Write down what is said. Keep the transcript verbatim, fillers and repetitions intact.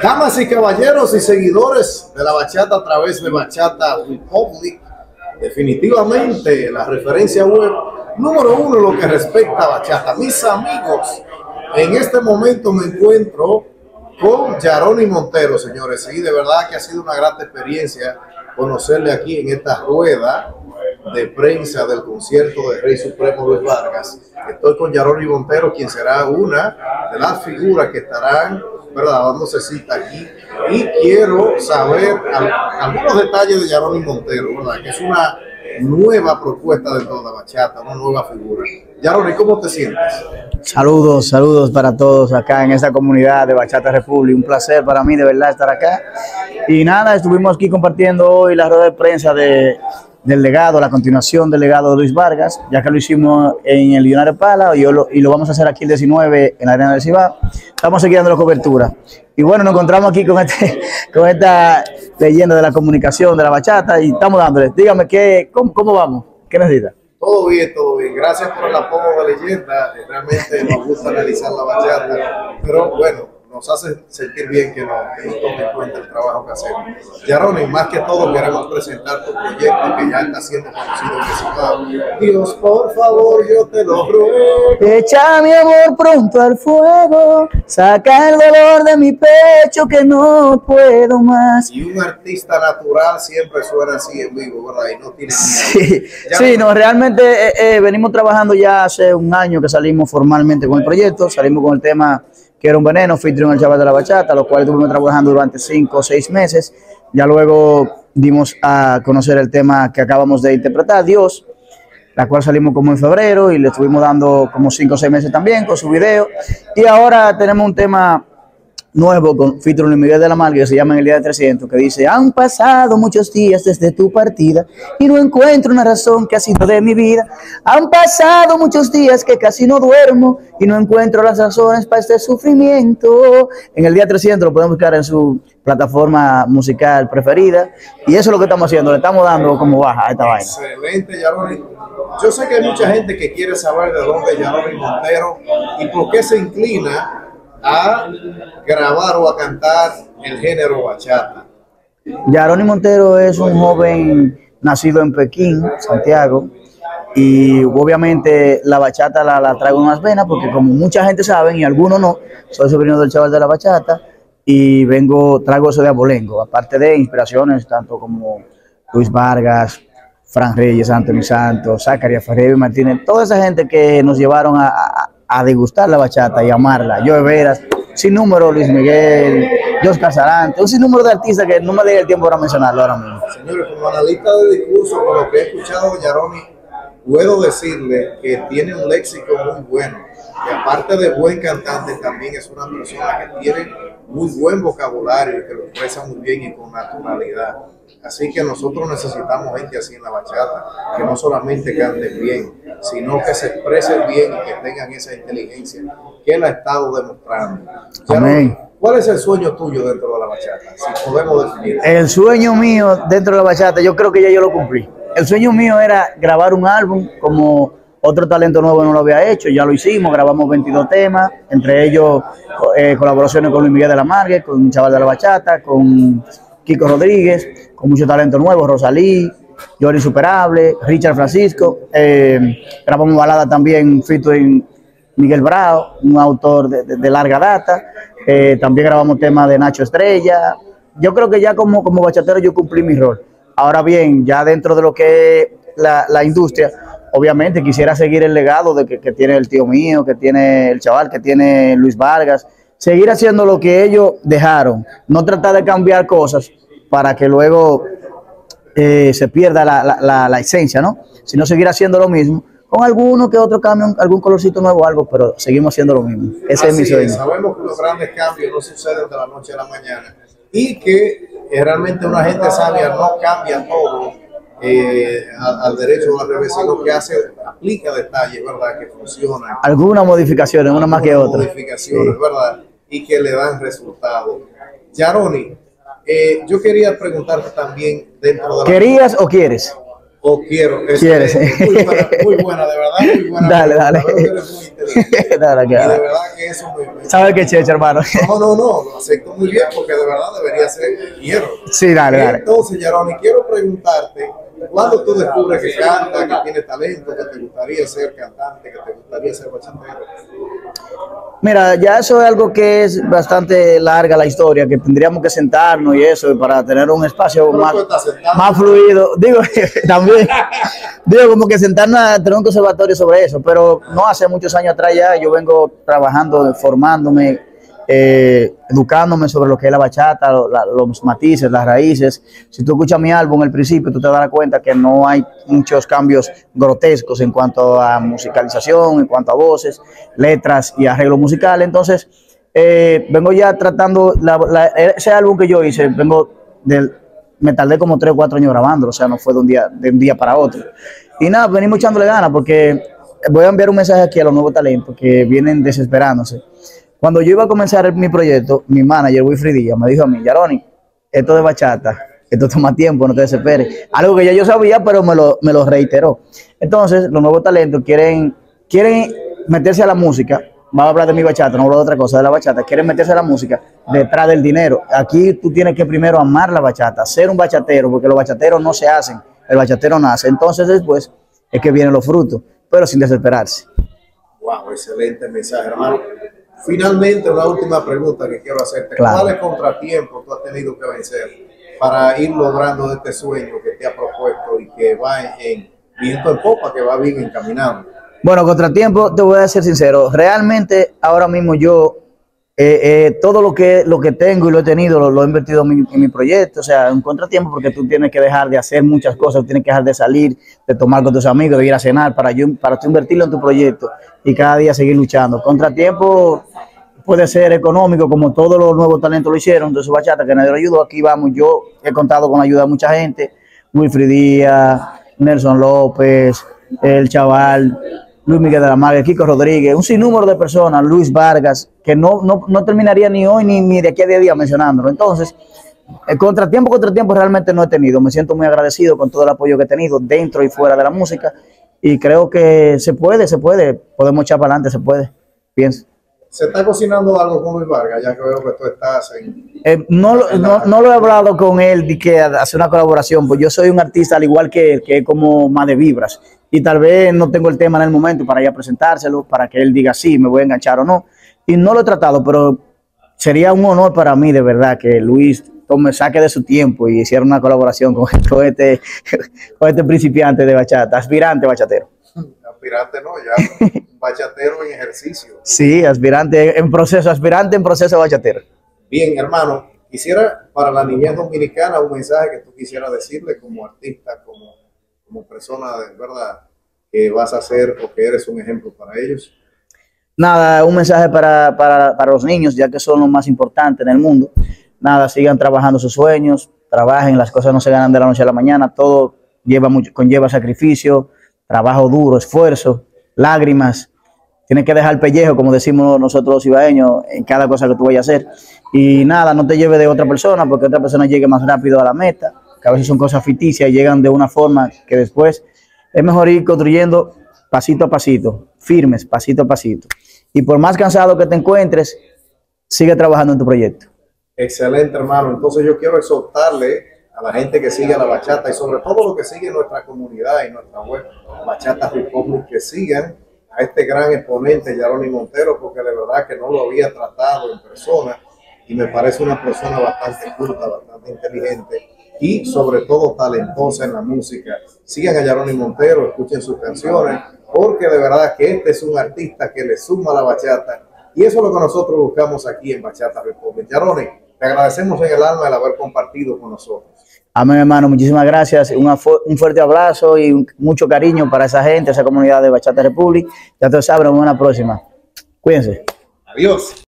Damas y caballeros y seguidores de la bachata a través de Bachata Republic, definitivamente la referencia web número uno en lo que respecta a bachata. Mis amigos, en este momento me encuentro con Yaroni Montero, señores, y de verdad que ha sido una gran experiencia conocerle aquí en esta rueda de prensa del concierto de Rey Supremo Luis Vargas. Estoy con Yaroni Montero, quien será una de las figuras que estarán, ¿verdad?, dándose cita aquí, y quiero saber al, algunos detalles de Yaroni Montero, ¿verdad?, que es una nueva propuesta de toda bachata, una nueva figura. Yaroni, ¿cómo te sientes? Saludos, saludos para todos acá en esta comunidad de Bachata Republic. Un placer para mí de verdad estar acá. Y nada, estuvimos aquí compartiendo hoy la rueda de prensa de, del legado, la continuación del legado de Luis Vargas, ya que lo hicimos en el Linares Pala y, lo, y lo vamos a hacer aquí el diecinueve en la Arena del Cibao. Estamos siguiendo la cobertura. Y bueno, nos encontramos aquí con, este, con esta leyenda de la comunicación, de la bachata, y estamos dándole. Dígame, ¿qué, cómo, cómo vamos? ¿Qué necesita? Todo bien, todo bien. Gracias por el apodo de leyenda. Realmente nos gusta analizar la bachata, pero bueno, nos hace sentir bien que nos, que nos tome en cuenta el trabajo que hacemos. Yaroni, más que todo queremos presentar tu proyecto que ya está siendo conocido en el Cibao. Dios, por favor, yo te lo ruego. Echa mi amor pronto al fuego, saca el dolor de mi pecho que no puedo más. Y un artista natural siempre suena así en vivo, ¿verdad? Y no tiene miedo. Sí, sí, no, realmente eh, eh, venimos trabajando ya hace un año que salimos formalmente con el proyecto, salimos con el tema Quiero un Veneno, featuring el Chaval de la Bachata, lo cual estuvimos trabajando durante cinco o seis meses. Ya luego dimos a conocer el tema que acabamos de interpretar, Dios, la cual salimos como en febrero y le estuvimos dando como cinco o seis meses también con su video. Y ahora tenemos un tema nuevo con featuring Miguel de la Marga que se llama En el Día de trescientos, que dice: han pasado muchos días desde tu partida y no encuentro una razón que ha sido de mi vida. Han pasado muchos días que casi no duermo y no encuentro las razones para este sufrimiento. En el Día trescientos lo pueden buscar en su plataforma musical preferida, y eso es lo que estamos haciendo, le estamos dando como baja a esta vaina. Excelente, Yaroni. Yo sé que hay mucha gente que quiere saber de dónde Yaroni Montero y por qué se inclina a grabar o a cantar el género bachata. Yaroni Montero es un joven nacido en Pekín, Santiago, y obviamente la bachata la, la traigo en las venas porque, como mucha gente sabe y algunos no, soy sobrino del Chaval de la Bachata y vengo, traigo eso de abolengo, aparte de inspiraciones tanto como Luis Vargas, Fran Reyes, Anthony Santos, Zacarías Ferreira Martínez, toda esa gente que nos llevaron a, a a degustar la bachata y amarla. Joe Veras, sin número, Luis Miguel, Oscar Sarante, un sinnúmero de artistas que no me dé el tiempo para mencionarlo ahora mismo. Señores, como analista de discurso, con lo que he escuchado de Yaroni, puedo decirle que tiene un léxico muy bueno, y aparte de buen cantante, también es una persona que tiene muy buen vocabulario y que lo expresa muy bien y con naturalidad. Así que nosotros necesitamos gente así en la bachata, que no solamente canten bien, sino que se expresen bien y que tengan esa inteligencia que él ha estado demostrando. Amén. ¿Cuál es el sueño tuyo dentro de la bachata? Si podemos definir. El sueño mío dentro de la bachata, yo creo que ya yo lo cumplí. El sueño mío era grabar un álbum como otro talento nuevo no lo había hecho, ya lo hicimos, grabamos veintidós temas, entre ellos eh, colaboraciones con Luis Miguel de la Marga, con un Chaval de la Bachata, con Kiko Rodríguez, con mucho talento nuevo, Rosalí, Yori Insuperable, Richard Francisco, eh, grabamos balada también featuring Miguel Bravo, un autor de, de, de larga data, eh, también grabamos temas de Nacho Estrella. Yo creo que ya como, como bachatero yo cumplí mi rol. Ahora bien, ya dentro de lo que es la, la industria, obviamente quisiera seguir el legado de que, que tiene el tío mío, que tiene el Chaval, que tiene Luis Vargas, seguir haciendo lo que ellos dejaron, no tratar de cambiar cosas para que luego eh, se pierda la, la, la, la esencia, ¿no? Sino seguir haciendo lo mismo, con alguno que otro cambio, algún colorcito nuevo, algo, pero seguimos haciendo lo mismo. Ese Así es mi sueño. Es. Sabemos que los grandes cambios no suceden de la noche a la mañana y que eh, realmente una gente sabia no cambia todo eh, al, al derecho o al revés, sino que hace, aplica detalles, ¿verdad?, que funcionan. Algunas modificaciones, una más que otra. Modificaciones, sí, ¿verdad?, y que le dan resultados. Yaroni, eh, yo quería preguntarte también dentro de la... ¿Querías o quieres? O quiero. ¿Quieres? Muy buena, muy buena, de verdad, muy buena. Dale, dale. Eres muy inteligente. Dale, y de verdad que eso me... ¿Sabes qué, Checho, hermano? No, no, no, lo acepto muy bien porque de verdad debería ser quiero. Sí, dale, dale. Entonces, Yaroni, quiero preguntarte, ¿cuándo tú descubres que canta, que tienes talento, que te gustaría ser cantante, que te gustaría ser bachatero? Mira, ya eso es algo que es bastante larga la historia, que tendríamos que sentarnos y eso para tener un espacio más, más fluido. Digo, también, digo, como que sentarnos a tener un conservatorio sobre eso, pero no hace muchos años atrás ya yo vengo trabajando, formándome, eh, educándome sobre lo que es la bachata, lo, la, los matices, las raíces. Si tú escuchas mi álbum al principio, tú te darás cuenta que no hay muchos cambios grotescos en cuanto a musicalización, en cuanto a voces, letras y arreglos musicales. Entonces, eh, vengo ya tratando, la, la, ese álbum que yo hice, vengo del, me tardé como tres o cuatro años grabándolo, o sea, no fue de un día, de un día para otro. Y nada, venimos echándole ganas porque voy a enviar un mensaje aquí a los nuevos talentos que vienen desesperándose. Cuando yo iba a comenzar mi proyecto, mi manager, Wilfried Díaz, me dijo a mí, Yaroni, esto de bachata, esto toma tiempo, no te desesperes. Algo que ya yo sabía, pero me lo, me lo reiteró. Entonces, los nuevos talentos quieren, quieren meterse a la música. Vamos a hablar de mi bachata, no hablo de otra cosa, de la bachata. Quieren meterse a la música detrás del dinero. Aquí tú tienes que primero amar la bachata, ser un bachatero, porque los bachateros no se hacen, el bachatero nace. Entonces, después es que vienen los frutos, pero sin desesperarse. Wow, excelente mensaje, hermano. Finalmente, una última pregunta que quiero hacerte. Claro. ¿Cuáles contratiempos tú has tenido que vencer para ir logrando este sueño que te ha propuesto y que va en, en viento en popa, que va bien encaminado? Bueno, contratiempo, te voy a ser sincero. Realmente, ahora mismo yo, eh, eh, todo lo que, lo que tengo y lo he tenido, lo, lo he invertido en mi, en mi proyecto. O sea, un contratiempo porque tú tienes que dejar de hacer muchas cosas, tienes que dejar de salir, de tomar con tus amigos, de ir a cenar, para, yo, para tú invertirlo en tu proyecto y cada día seguir luchando. Contratiempo puede ser económico, como todos los nuevos talentos lo hicieron, entonces bachata, que nadie lo ayudó. Aquí vamos, yo he contado con la ayuda de mucha gente, Wilfried Díaz, Nelson López, el chaval, Luis Miguel de la Maga, Kiko Rodríguez, un sinnúmero de personas, Luis Vargas, que no, no, no terminaría ni hoy ni, ni de aquí a diez días mencionándolo. Entonces, el contratiempo, contratiempo realmente no he tenido. Me siento muy agradecido con todo el apoyo que he tenido dentro y fuera de la música y creo que se puede, se puede, podemos echar para adelante, se puede, pienso. ¿Se está cocinando algo con Luis Vargas, ya que veo que tú estás en... Eh, no, en no, no lo he hablado con él de que hacer una colaboración, pues yo soy un artista al igual que él, que es como más de vibras, y tal vez no tengo el tema en el momento para ya presentárselo, para que él diga sí, me voy a enganchar o no, y no lo he tratado, pero sería un honor para mí de verdad que Luis me saque de su tiempo y hiciera una colaboración con, con, este, con este principiante de bachata, aspirante bachatero. Aspirante no, ya un bachatero en ejercicio. Sí, aspirante en proceso, aspirante en proceso bachatero. Bien, hermano, quisiera para la niñez dominicana un mensaje que tú quisieras decirle como artista, como, como persona de verdad, que vas a ser o que eres un ejemplo para ellos. Nada, un mensaje para, para, para los niños, ya que son los más importantes en el mundo. Nada, sigan trabajando sus sueños, trabajen, las cosas no se ganan de la noche a la mañana, todo lleva mucho, conlleva sacrificio, trabajo duro, esfuerzo, lágrimas. Tienes que dejar el pellejo, como decimos nosotros los ibaeños, en cada cosa que tú vayas a hacer. Y nada, no te lleves de otra persona, porque otra persona llegue más rápido a la meta, que a veces son cosas ficticias y llegan de una forma que después es mejor ir construyendo pasito a pasito, firmes, pasito a pasito. Y por más cansado que te encuentres, sigue trabajando en tu proyecto. Excelente, hermano. Entonces yo quiero exhortarle a la gente que sigue la bachata y sobre todo los que siguen nuestra comunidad y nuestra web, Bachata Republic, que sigan a este gran exponente, Yaroni Montero, porque de verdad que no lo había tratado en persona y me parece una persona bastante culta, bastante inteligente y sobre todo talentosa en la música. Sigan a Yaroni Montero, escuchen sus canciones, porque de verdad que este es un artista que le suma a la bachata y eso es lo que nosotros buscamos aquí en Bachata Republic. Yaroni, te agradecemos en el alma el haber compartido con nosotros. Amén, hermano, muchísimas gracias. Una fu un fuerte abrazo y un, mucho cariño para esa gente, esa comunidad de Bachata Republic. Ya te saben, nos vemos en la próxima. Cuídense. Adiós.